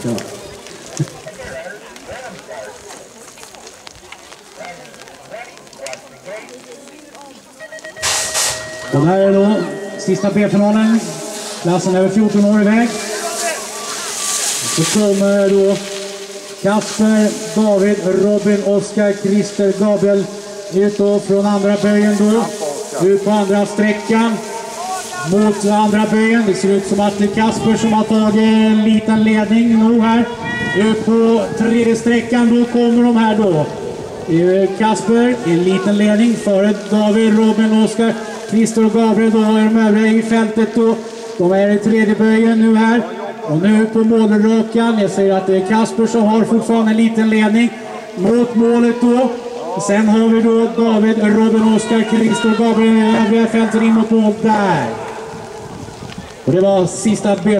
Ja. Och här är då sista B-finalen. Klassen över 14 år iväg. Så kommer då Kasper, David, Robin, Oskar, Christer, Gabriel ut då från andra böjen då. Ut på andra sträckan. Mot andra böjen. Det ser ut som att det är Kasper som har tagit en liten ledning nog här. Ut på tredje sträckan då kommer de här då. Kasper, en liten ledning före David, Robin, Oskar, Christer och Gabriel. Då är de övriga i fältet då. De är i tredje böjen nu här. Och nu på målrakan. Jag säger att det är Kasper som har fortfarande en liten ledning mot målet då. Sen har vi då David, Robin, Oskar, Christer och Gabriel i övriga fältet in mot mål där. Och det var sista